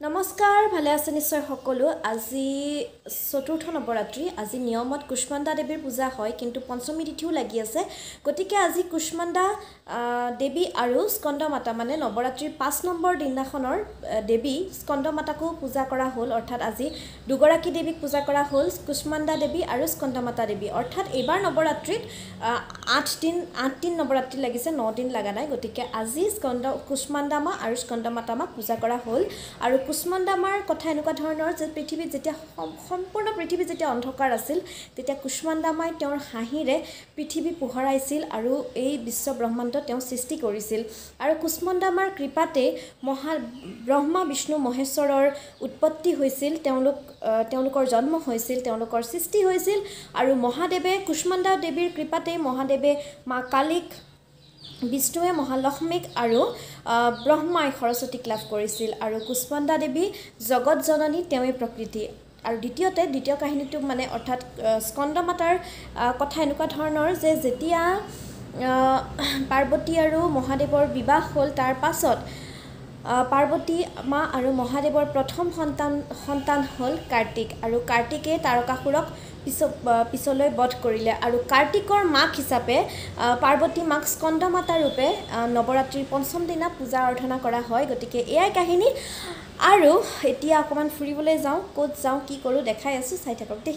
নমস্কাৰ ভালে আছে নিশ্চয় সকলো আজি চতুৰ্থ নৱৰাত্ৰি আজি নিয়মত কুষ্মাণ্ডা দেৱীৰ পূজা হয় কিন্তু পঞ্চমী তিথিও লাগি আছে গতিকে আজি কুষ্মাণ্ডা দেৱী আৰু স্কন্দ মাতা মানে নৱৰাত্ৰিৰ 5 নম্বৰ দিনাখনৰ দেৱী স্কন্দ মাতাকো পূজা কৰা হ'ল অৰ্থাৎ আজি দুগৰাকী দেৱীক পূজা কৰা হ'ল কুষ্মাণ্ডা দেৱী আৰু স্কন্দ মাতা দেৱী অৰ্থাৎ এইবাৰ নৱৰাত্ৰিত 8 দিন নৱৰাত্ৰি লাগিছে 9 দিন লাগা নাই গতিকে আজি কুষ্মাণ্ডা মা আৰু স্কন্দ মাতা মা পূজা কৰা হ'ল আৰু কুষ্মাণ্ডা মাৰ কথা এনেকুৱা ধৰণৰ যে পৃথিৱীত যেতিয়া সম্পূৰ্ণ পৃথিৱী যেতিয়া অন্ধকাৰ আছিল তেতিয়া কুষ্মাণ্ডা মাই তেওঁৰ হাঁহিৰে পৃথিৱী পোহৰাইছিল আৰু এই বিশ্ব ব্ৰহ্মাণ্ড তেওঁ সৃষ্টি কৰিছিল আৰু কুষ্মাণ্ডা মাৰ কৃপাতে ব্ৰহ্মা বিষ্ণু মহেশ্বৰৰ উৎপত্তি হৈছিল তেওঁলোকৰ জন্ম হৈছিল তেওঁলোকৰ সৃষ্টি হৈছিল আৰু মহাদেৱে কুষ্মাণ্ডা দেৱীৰ কৃপাতে মহাদেৱে মা কালীক বিষ্ণুৱে মহালক্ষ্মীক আৰু ব্ৰহ্মাই সৰস্বতীক লাভ কৰিছিল আৰু কুষ্মাণ্ডা দেৱী জগত জননী তেওঁই প্ৰকৃতি আৰু দ্বিতীয় কাহিনীটো মানে অৰ্থাৎ স্কন্দ মাতাৰ কথা এনেকুৱা ধৰণৰ যে যেতিয়া পাৰ্বতী আৰু মহাদেৱৰ বিবাহ হ'ল তাৰ পাছত পাৰ্বতী মা আৰু মহাদেৱৰ প্ৰথম সন্তান হ'ল কাৰ্তিক আৰু কাৰ্তিকে তাৰকাসুৰক পিছলৈ বধ কৰিলে আৰু কাৰ্তিকৰ মাক হিচাপে পাৰ্বতী মাক স্কন্দ মাতা ৰূপে নৱৰাত্ৰিৰ পঞ্চম দিনা পূজা অৰ্চনা কৰা হয় গতিকে এয়াই কাহিনী আৰু এতিয়া অকমান ফুৰিবলৈ যাওঁ ক'ত যাওঁ কি কৰোঁ দেখাই আছোঁ চাই থাকক দেই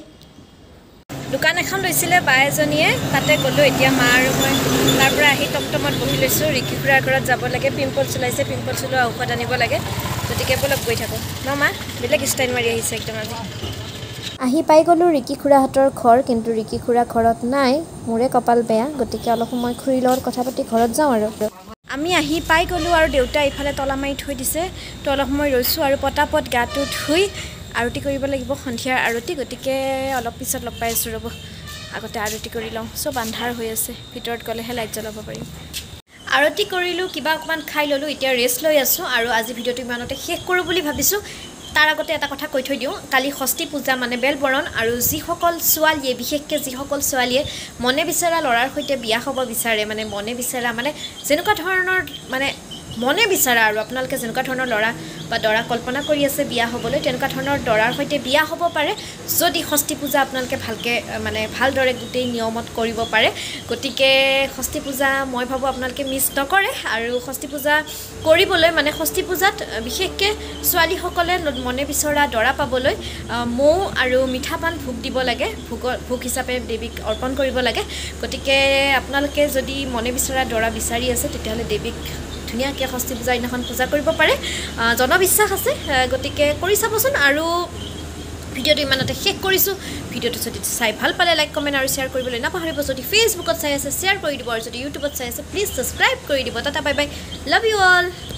দোকান এখন লৈছিলে বা এজনীয়ে তাতে গ'লোঁ এতিয়া মা আৰু মই তাৰ পৰা আহি টমটমত বহি লৈছোঁ ৰিকি খুৰাৰ ঘৰত যাব লাগে পিম্পল চলাইছে পিম্পল চলোৱা ঔষধ আনিব লাগে গতিকে বলক গৈ থাকোঁ ন মা বেলেগ ষ্টাইল মাৰি আহিছে একদম আজি আহি পাই গ'লোঁ ৰিকি খুৰাহঁতৰ ঘৰ কিন্তু ৰিকি খুৰা ঘৰত নাই মোৰে কপাল বেয়া গতিকে অলপ সময় খুৰীৰ লগত কথা পাতি ঘৰত যাওঁ আৰু আমি আহি পাই গ'লোঁ আৰু দেউতা ইফালে তলা মাৰি থৈ দিছে তো অলপ সময় ৰৈছোঁ আৰু পটাপট গাটো ধুই আৰতি কৰিব লাগিব সন্ধিয়াৰ আৰতি গতিকে অলপ পিছত লগ পাই আছোঁ ৰ'ব আগতে আৰতি কৰি লওঁ চব আন্ধাৰ হৈ আছে ভিতৰত গ'লেহে লাইট জ্বলাব পাৰিম আৰতি কৰিলোঁ কিবা অকণমান খাই ল'লোঁ এতিয়া ৰেষ্ট লৈ আছোঁ আৰু আজি ভিডিঅ'টো ইমানতে শেষ কৰোঁ বুলি ভাবিছোঁ তাৰ আগতে এটা কথা কৈ থৈ দিওঁ কালি ষষ্ঠী পূজা মানে বেলবৰণ আৰু যিসকল ছোৱালীয়ে বিশেষকৈ যিসকল ছোৱালীয়ে মনে বিচৰা ল'ৰাৰ সৈতে বিয়া হ'ব বিচাৰে মানে মনে বিচৰা মানে যেনেকুৱা ধৰণৰ মানে মনে বিচৰা আৰু আপোনালোকে যেনেকুৱা ধৰণৰ ল'ৰা বা দৰা কল্পনা কৰি আছে বিয়া হ'বলৈ তেনেকুৱা ধৰণৰ দৰাৰ সৈতে বিয়া হ'ব পাৰে যদি ষষ্ঠী পূজা আপোনালোকে ভালকৈ মানে ভালদৰে গোটেই নিয়মত কৰিব পাৰে গতিকে ষষ্ঠী পূজা মই ভাবোঁ আপোনালোকে মিছ নকৰে আৰু ষষ্ঠী পূজা কৰিবলৈ মানে ষষ্ঠী পূজাত বিশেষকৈ ছোৱালীসকলে মনে বিচৰা দৰা পাবলৈ মৌ আৰু মিঠা পান ভোগ দিব লাগে ভোগ হিচাপে দেৱীক অৰ্পণ কৰিব লাগে গতিকে আপোনালোকে যদি মনে বিচৰা দৰা বিচাৰি আছে তেতিয়াহ'লে দেৱীক ধুনীয়াকৈ ষষ্ঠী পূজাৰ দিনাখন পূজা কৰিব পাৰে জনবিশ্বাস আছে গতিকে কৰি চাবচোন আৰু ভিডিঅ'টো ইমানতে শেষ কৰিছোঁ ভিডিঅ'টো যদি চাই ভাল পালে লাইক কমেণ্ট আৰু শ্বেয়াৰ কৰিবলৈ নাপাহৰিব যদি ফেচবুকত চাই আছে শ্বেয়াৰ কৰি দিব আৰু যদি ইউটিউবত চাই আছে প্লিজ ছাবস্ক্ৰাইব কৰি দিব tata bye bye love you all